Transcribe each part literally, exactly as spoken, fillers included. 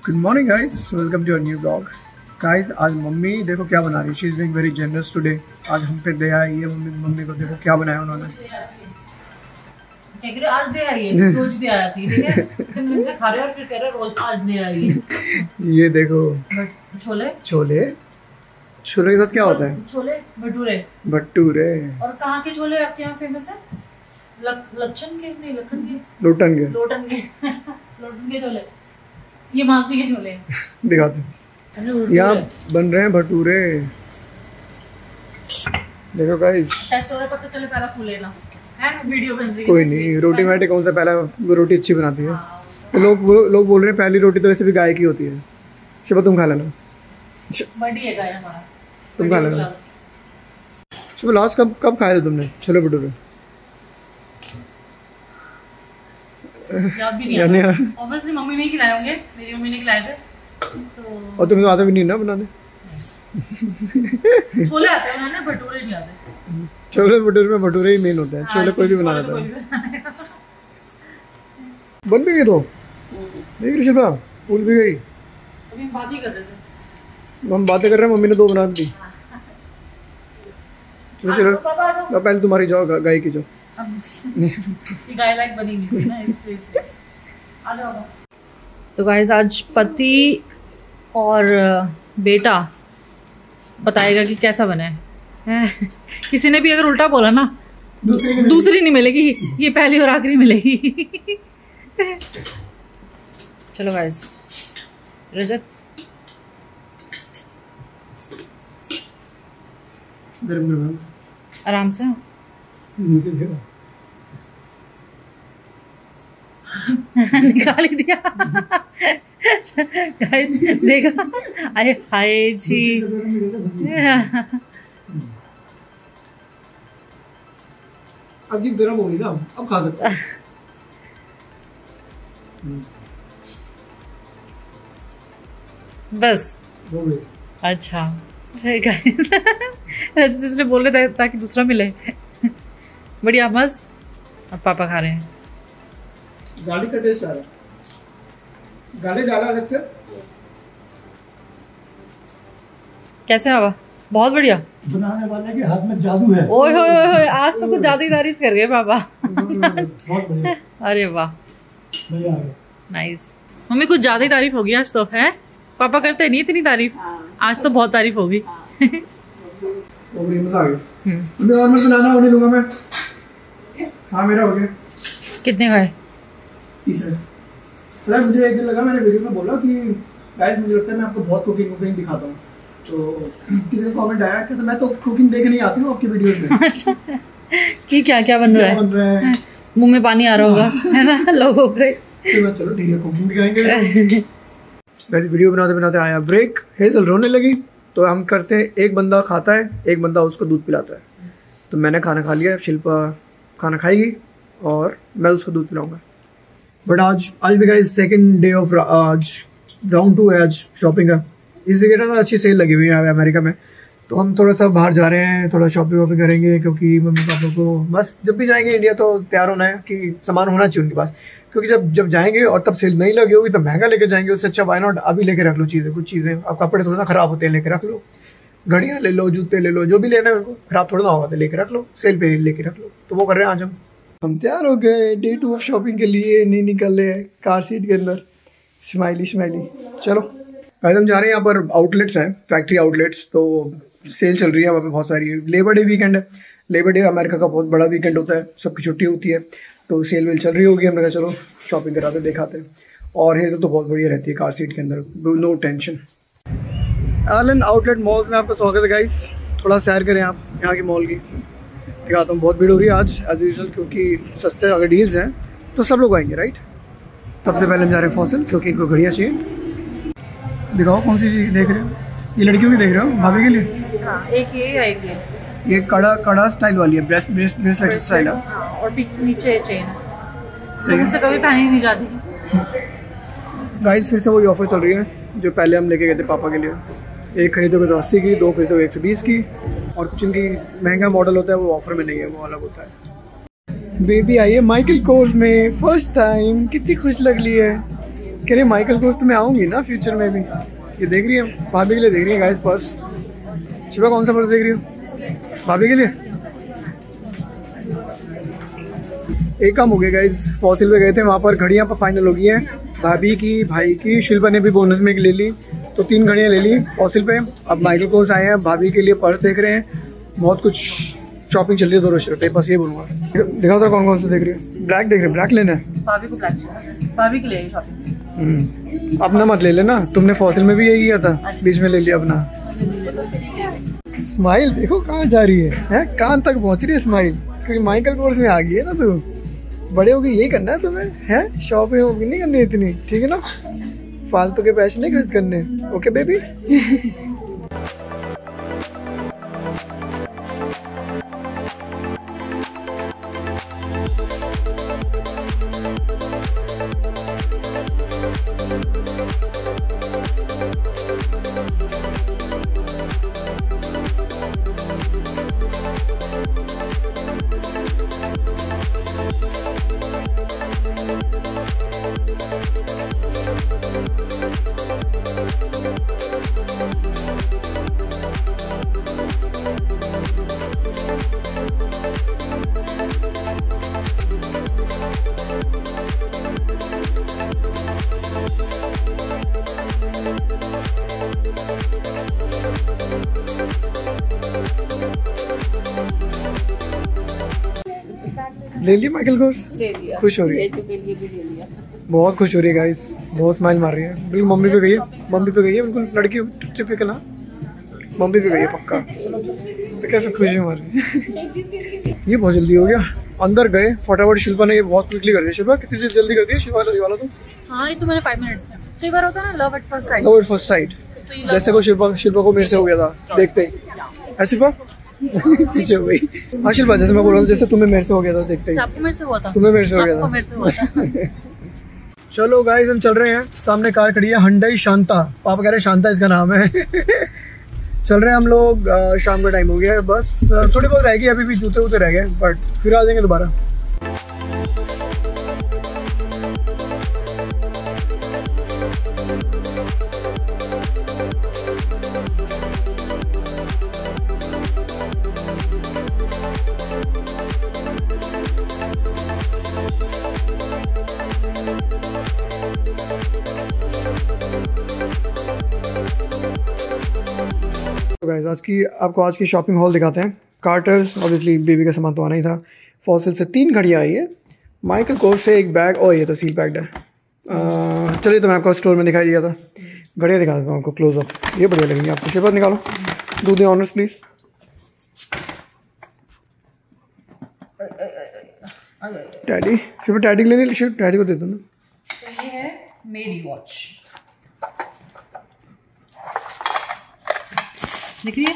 Good morning guys, welcome to a new blog. Guys आज mummy देखो क्या बना रही है। She is being very generous today. आज हम पे दे आई है मम्मी मम्मी को देखो क्या बनाया उन्होंने। आज दे आई है, रोज दे आया थी, ठीक है? तुम दिन से खा रहे हो और फिर कह रहे हो रोज आज दे आई है। ये देखो छोले छोले छोले के साथ क्या होता है? छोले भटूरे। भटूरे। और कहाँ के छोले आपके यहाँ फेमस है? लच्छन के नहीं, लखन के, लोटन के लोटन के लोटन के छोले। ये मालवी के छोले दिखाते। यहाँ बन रहे हैं भटूरे। देखो गाइस, टेस्ट हो रहा है, पता चले पहला फूलेगा है, वीडियो बन रही है। कोई नहीं, रोटी मैटे कौन सा पहला वो रोटी अच्छी बनाती है। तो लोग लोग बोल रहे हैं पहली रोटी तो वैसे भी गाय की होती है। शिवा तुम खा लेना। बड़ी है गाय हमारा, तुम खा लेना। शिवा लास्ट कब कब खाए थे तुमने छोले भटूरे? याद भी नहीं आ रहा। ऑब्वियसली मम्मी नहीं खिलाए होंगे, मेरी मम्मी ने खिलाए थे तो। और तुम्हें तो आता भी नहीं ना बनाने। छोले आते हैं बनाने, भटूरे नहीं आते। छोले भटूरे में भटूरे ही मेन होते हैं। छोले कोई भी बना लेता है। बन भी गई तो देख रही शिल्पा, फूल भी गई। अभी हम बात ही कर रहे थे। हम बातें कर रहे हैं, मम्मी ने दो बना दी। चलो चलो पहले तुम्हारी जाओ, गाय की जाओ। ये गाय लाइक बनी नहीं थी ना, इसलिए आ जाओ। तो गाइस आज पति और बेटा बताएगा कि कैसा बना है। किसी ने भी अगर उल्टा बोला ना, दूसरी, दूसरी नहीं मिलेगी, ये पहली और आखिरी मिलेगी। चलो गाइस, रजत गरम गरम आराम से निकाल ही दिया। गाइस देखा, आए हाय जी। अब ये गरम हो गई ना, अब खा सकते हैं। बस हो गई। अच्छा गाइस इसलिए बोल रहे थे ताकि दूसरा मिले। बढ़िया मस्त। अब पापा खा रहे हैं। गाली का टेस्ट आ रहा है। गाली डाला अलग से। कैसे हवा? बहुत बढ़िया। बनाने वाले के हाथ में जादू है। ओए होए होए, आज तो कुछ ज्यादा ही तारीफ कर गए पापा। बहुत बढ़िया। अरे वाह, बढ़िया आ गया। नाइस। मम्मी कुछ ज्यादा ही तारीफ होगी आज तो, है? पापा करते नहीं इतनी तारीफ, आज तो बहुत तारीफ होगी। वो बड़ी मजा आ गया। मैं और मैं बनाना होने लूंगा मैं। हाँ मेरा हो गया। कितने खाए? तीसरे। अरे मुझे एक दिन लगा, मैंने वीडियो में बोला कि गाइस मुझे लगता है मैं आपको बहुत कुकिंग कुकिंग दिखाता हूँ। तो किसी का कमेंट आया कि तो मैं तो कुकिंग देख नहीं आती हूँ आपकी वीडियोस में। अच्छा, कि क्या क्या बन रहा है? बन रहा है, मुंह में पानी आ रहा होगा, है ना लोगों को। चलो ठीक है, कुकिंग दिखाएंगे। वैसे वीडियो बनाते बनाते आया ब्रेक, हेजल रोने लगी। तो हम करते हैं, एक बंदा खाता है, एक बंदा उसको दूध पिलाता है। तो मैंने खाना खा लिया, शिल्पा खाना खाएगी और मैं उसको दूध पिलाऊंगा। बट आज आज भी गाइस सेकंड डे ऑफ आज राउंड टू है आज शॉपिंग का। इस वीकेंड में अच्छी सेल लगी हुई है अमेरिका में। तो हम थोड़ा सा बाहर जा रहे हैं, थोड़ा शॉपिंग वॉपिंग करेंगे, क्योंकि मम्मी पापा को बस जब भी जाएंगे इंडिया तो तैयार होना है कि सामान होना चाहिए उनके पास। क्योंकि जब जब जाएंगे और तब सेल नहीं लगी होगी तो महंगा लेके जाएंगे, उससे अच्छा वाई नॉट अभी लेके रख लो चीज़ें। कुछ चीज़ें अब कपड़े थोड़ा ना खराब होते हैं, लेके रख लो। घड़ियाँ ले लो, जूते ले लो, जो भी लेना है उनको, खराब थोड़ा ना होगा तो लेके रख लो, सेल पे लेके रख लो। तो वो कर रहे हैं आज हम हम तैयार हो गए डे टू ऑफ शॉपिंग के लिए। नहीं निकल रहे हैं कार सीट के अंदर, स्माइली स्माइली। चलो आज हम जा रहे हैं, यहाँ पर आउटलेट्स हैं, फैक्ट्री आउटलेट्स। तो सेल चल रही है वहाँ पे बहुत सारी। लेबर डे वीकेंड है, लेबर डे अमेरिका का बहुत बड़ा वीकेंड होता है, सबकी छुट्टी होती है। तो सेल वेल चल रही होगी, हमने कहा चलो शॉपिंग कराते दिखाते हैं। और हेजल तो बहुत बढ़िया रहती है कार सीट के अंदर, no tension. Allen outlet malls में आपका स्वागत है गाइस। थोड़ा सैर करें आप यहाँ की मॉल की, दिखाता हूँ। बहुत भीड़ हो रही है आज एज यूजुअल, क्योंकि सस्ते अगर डील्स हैं तो सब लोग आएंगे, राइट। सबसे पहले हम जा रहे हैं फॉसिल, क्योंकि इनको घड़ियाँ चाहिए। दिखाओ कौन सी चीज़ देख रहे हो? ये लड़कियों की देख रहे हो, भाभी के लिए? हाँ, एक ये या एक ये। ये कड़ा कड़ा स्टाइल वाली है, ब्रेस्ट ब्रेस्ट ब्रेसलेट स्टाइल है। हाँ, और नीचे चेन है, तो मुझसे कभी पहनी नहीं जाती। गाइस फिर से वही ऑफर चल रही है जो पहले हम लेके गए थे पापा के लिए। एक खरीदोगे तो अस्सी की, दो खरीदोगे एक सौ बीस की। और कुछ इनकी महंगा मॉडल होता है वो ऑफर में नहीं है, वो अलग होता है। बेबी आई है माइकल कोर्स में फर्स्ट टाइम, कितनी खुश लग रही है। कह रही माइकल कोर्स तो मैं आऊँगी ना फ्यूचर में भी। ये देख रही है भाभी के लिए देख रही है गाइस पर्स। शिवा कौन सा पर्स देख रही हो भाभी के लिए? एक काम हो गया गाइस, फॉसिल पे गए थे, वहाँ पर घड़ियाँ पर फाइनल हो गई हैं भाभी की, भाई की, शिल्पा ने भी बोनस में ले ली, तो तीन घड़ियाँ ले ली फॉसिल पे। अब माइकल कोर्स आए हैं, भाभी के लिए पर्स देख रहे हैं, बहुत कुछ शॉपिंग चल रही है दोनों शर्ट। बस ये बोलूँगा। दिखाओ तो कौन कौन से देख रही है? ब्लैक देख रहे हैं, ब्लैक लेना है भाभी को, ब्लैक भाभी के लिए शॉपिंग। अपना मत ले लेना, तुमने फॉसिल में भी यही किया था, बीच में ले लिया अपना। स्माइल देखो कहाँ जा रही है, है? कान तक पहुँच रही है स्माइल, क्योंकि माइकल कोर्स में आ गई है ना तू। बड़े होगी यही करना है तुम्हें, है? शॉपिंग वॉपिंग नहीं करनी इतनी, ठीक है ना? फालतू के पैसे नहीं खर्च करने, ओके बेबी? ले लिया माइकल कोर्स? ले लिया। खुश हो रही है? ले लिया। बहुत खुश हो रही है गाइस, बहुत स्माइल मार रही है। बिल्कुल मम्मी पे गई है, मम्मी पे गई है, बिल्कुल लड़की टिपिकल ना, मम्मी पे गई है पक्का। तो कैसे खुशी मार रही है। ये बहुत जल्दी हो गया, अंदर गए फटाफट। शिल्पा ने ये बहुत क्विकली कर दिया। शिल्पा कितनी जल्दी कर दिया शिल्पा वाला तो? हाँ ये तो मैंने फाइव मिनट्स में। कई बार होता है ना love at first sight, love at first sight, जैसे को शिल्पा शिल्पा को मेरे से हो गया था देखते ही। है शिल्पा? पीछे हो गई। हाँ शिल्पा, जैसे मैं बोल रहा हूँ, जैसे तुम्हें मेरे से हो गया था देखते ही। आपको मेरे से हुआ था? तुम्हें मेरे से हो गया था, मेरे से हुआ था। चलो गाइस हम चल रहे हैं, सामने कार खड़ी है हुंडई शांता, पापा कह रहे हैं शांता इसका नाम है। चल रहे हैं हम लोग, शाम का टाइम हो गया है, बस थोड़ी बहुत रह गई, अभी भी जूते वूते रह गए, बट फिर आ जाएंगे दोबारा। तो गाइस आज की आपको आज की शॉपिंग हॉल दिखाते हैं। कार्टर्स, ऑब्वियसली बेबी का सामान तो आना ही था। फॉसिल से तीन घड़ियाँ आई है, माइकल कोर्स से एक बैग, और ये तो सील पैक्ड है। चलिए तो मैं आपको स्टोर में दिखाई दिया था, घड़ियाँ दिखा देता हूँ आपको क्लोजअप, ये बढ़िया लगेंगी आपको। शिल्पा निकालो, do the honours please. Daddy, Shilpa daddy ले ली, शिल्पा डैडी को दे दो ना। तो ये है मेरी वॉच, देख रही है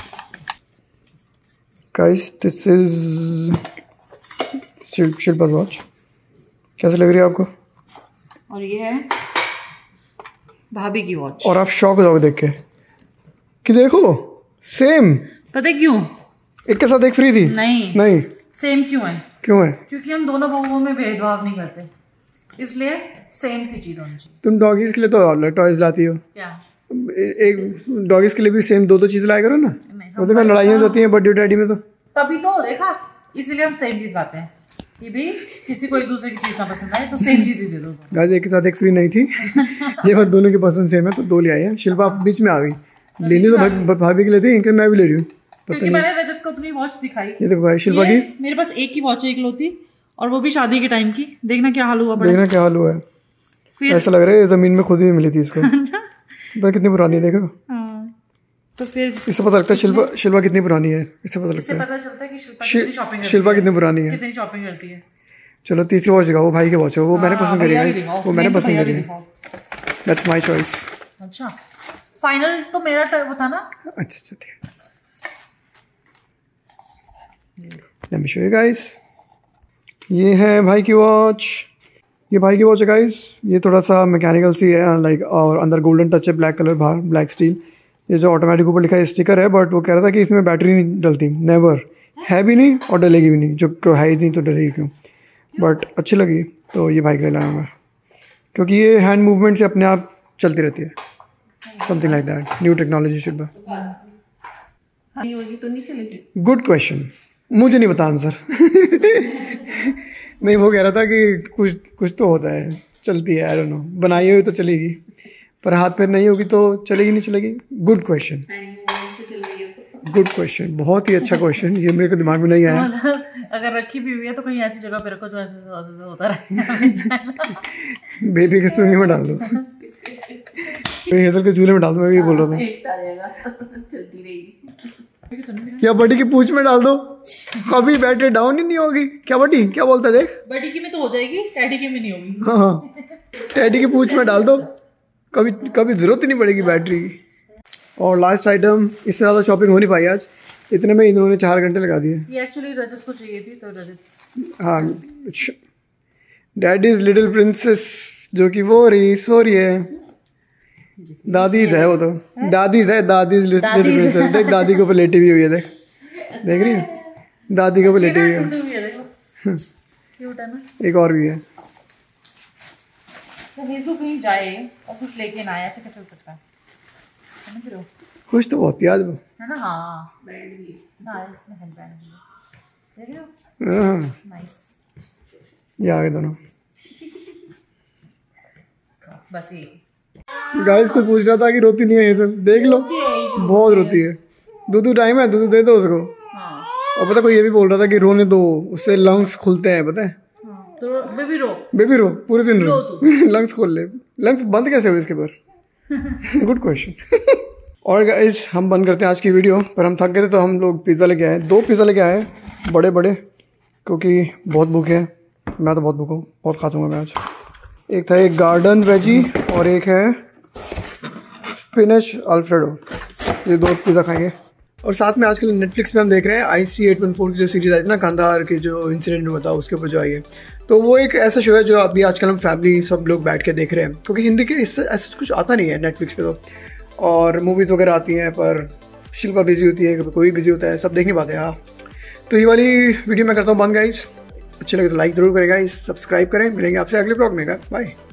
गाइस, दिस इज शिल्पा's वॉच। कैसे लग रही है आपको? और ये है भाभी की वॉच। और आप शॉक हो जाओगे देख के कि देखो सेम। पता है क्यों? एक के साथ एक फ्री थी। नहीं नहीं, सेम क्यों है? क्यों है? क्योंकि हम दोनों बहुओं में भेदभाव नहीं करते, इसलिए सेम सी चीज होनी चाहिए। तुम डॉगीज के लिए तो टॉयज लाती हो, क्या एक डॉगीज के लिए भी सेम दो दो चीज लाया करो ना। वो देखो लड़ाइयाँ होती हैं बर्थडे डैडी में, तो तभी तो देखा, इसीलिए हम सेम चीज लाते हैं कि भी किसी को एक दूसरे की चीज ना पसंद आए तो सेम चीज ही दे दो। गाइस एक के साथ एक फ्री नहीं थी। ये बात दोनों की पसंद सेम है तो दो ले आई है। शिल्पा बीच में आ गई, लेनी तो भाभी के लिए थी, इनके मैं भी ले रही हूँ। क्योंकि मैंने रजत को अपनी वॉच दिखाई। ये देखो गाइस शिल्पा की, मेरे पास एक ही वॉच है इकलौती, और वो भी शादी के टाइम की। देखना क्या हाल हुआ, देखना क्या हाल हुआ है। फिर ऐसा लग रहा है जमीन में खुद ही मिली थी इसको। तो कितनी पुरानी है देखो। तो फिर इससे पता लगता है शिल्पा शिल्पा कितनी पुरानी है। इससे पता लगता है, पता चलता है कि शिल्पा कितनी शॉपिंग करती है, शिल्पा कितनी पुरानी है, कितनी शॉपिंग करती है। चलो तीसरी वॉच दिखाओ, वो भाई की वॉच है, वो मैंने पसंद करी है, वो मैंने पसंद करी है। That's my choice. अच्छा फाइनल तो मेरा वो था ना। अच्छा अच्छा ठीक है, let me show you guys. ये है भाई की वॉच, ये भाई की वॉच है गाइस। ये थोड़ा सा मैकेनिकल सी है लाइक, और अंदर गोल्डन टच है, ब्लैक कलर, बाहर ब्लैक स्टील। ये जो ऑटोमेटिक ऊपर लिखा है स्टिकर है, बट वो कह रहा था कि इसमें बैटरी नहीं डलती, नेवर है भी नहीं और डलेगी भी नहीं, जो है ही नहीं तो डलेगी क्यों। बट अच्छी लगी तो ये भाई के लिए लाया मैं। क्योंकि ये हैंड मूवमेंट से अपने आप चलती रहती है, something like that. New technology should be. नहीं होगी तो नहीं चलेगी। गुड क्वेश्चन, मुझे नहीं पता आंसर। नहीं, वो कह रहा था कि कुछ कुछ तो होता है, चलती है, आई डोंट नो। बनाई हुई तो चलेगी, पर हाथ में नहीं होगी तो चलेगी नहीं चलेगी। गुड क्वेश्चन, गुड क्वेश्चन, बहुत ही अच्छा क्वेश्चन। ये मेरे को दिमाग में नहीं आया। अगर रखी भी हुई है तो कहीं ऐसी जगह पे रखो जो ऐसे ऐसे होता रहे। बेबी के स्विमिंग में डाल दो, हेजल के झूले में डाल दो। मैं भी बोल रहा था या बड़ी की पूंछ में डाल दो, कभी बैटरी डाउन ही नहीं होगी। क्या बड़ी क्या बोलता है देख? बड़ी की में तो हो जाएगी, टैडी की में नहीं होगी। हाँ, टैडी की पूंछ में डाल दो, कभी कभी जरूरत ही नहीं पड़ेगी बैटरी की। और लास्ट आइटम, इससे ज़्यादा शॉपिंग हो नहीं पाई आज, इतने में इन्होंने चार घंटे लगा दिए। ये एक्चुअली रजत को चाहिए थी तो रजत, हाँ, डैडीज लिटिल प्रिंसेस, जो कि वो रही सो रही है। दादीज है वो तो, दादीज है, दादीज लिटिल प्रिंसेस। देख दादी के ऊपर लेटी हुई है, देख देख रही है, दादी के ऊपर लेटी हुई है। क्यूट है ना। एक और भी है। तो कहीं जाए और कुछ लेके ना आए, ऐसे कैसे हो सकता है? समझ रहे हो? खुश तो बहुत थी आज वो, है ना। हाँ, ब्रांड भी है इसमें, हेड बैंड भी देख रहे हो। हाँ नाइस। ये आगे दोनों। बस ये गाइस कोई पूछ रहा था कि रोती नहीं है ये सब, देख लो बहुत रोती है। दूध टाइम है, दूध दे दो उसको। हाँ। और पता कोई ये भी बोल रहा था कि रोने दो, उससे लंग्स खुलते हैं, पता है? हाँ। तो बेबी रो, बेबी रो, पूरे दिन रो, लंग्स खोल ले। लंग्स बंद कैसे हुए इसके पर? Good question. और गाइस हम बंद करते हैं आज की वीडियो, पर हम थक गए थे तो हम लोग पिज़्ज़ा लेके आए। दो पिज़्ज़ा लेके आए बड़े बड़े, क्योंकि बहुत भूखे हैं। मैं तो बहुत भूखा हूँ, बहुत खा दूँगा मैं आज। एक था एक गार्डन वेजी और एक है स्पिनच अल्फ्रेडो। ये दो पिज़्ज़ा खाएंगे। और साथ में आजकल नेटफ्लिक्स पे हम देख रहे हैं I C eight one four की जो सीरीज़ आई थी ना, कांधार की जो इंसिडेंट हुआ था उसके ऊपर जो आई है। तो वो एक ऐसा शो है जो अभी आजकल हम फैमिली सब लोग बैठ के देख रहे हैं, क्योंकि हिंदी के इससे ऐसा कुछ आता नहीं है नेटफ्लिक्स पे तो। और मूवीज़ वगैरह आती हैं पर शिल्पा बिजी होती है, कोई बिजी होता है, सब देख नहीं पाते। हाँ, तो ये वाली वीडियो मैं करता हूँ बंद गाइस। अच्छे लगे तो लाइक ज़रूर करें गाइस, सब्सक्राइब करें। मिलेंगे आपसे अगले ब्लॉग में। बाय।